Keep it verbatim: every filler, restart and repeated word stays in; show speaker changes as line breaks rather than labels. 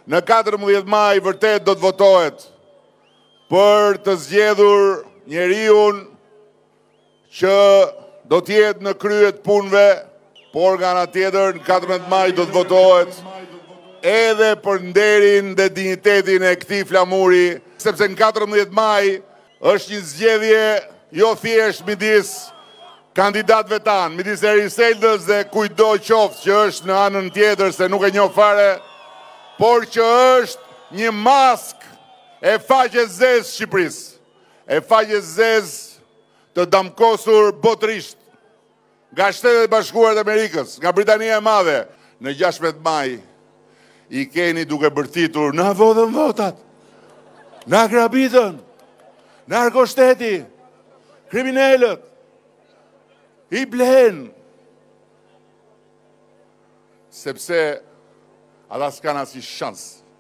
Në katërmbëdhjetë maj vërtet do të votohet për të zgjedhur njeriun që do t'jetë në kryet punëve, por nga ana tjetër në katërmbëdhjetë maj do të votohet edhe për nderin dhe dignitetin e këtij flamuri, sepse në katërmbëdhjetë maj është një zgjedhje jo thjesht midis kandidatëve tanë, midis Eri Seldës dhe kujdo qoftë që është në anën tjetër se nuk e njoh fare, por që është një mask e faqes zezë Shqipërisë, e faqes zezë të damkosur botërisht nga Shtetet e Bashkuara të Amerikës, nga Britania e Madhe. Në gjashtëdhjetë maj i keni duke bërtitur na vodhën votat, na grabitën, narkoshteti, kriminalët, i blen, sepse ata s'kan asnjë shans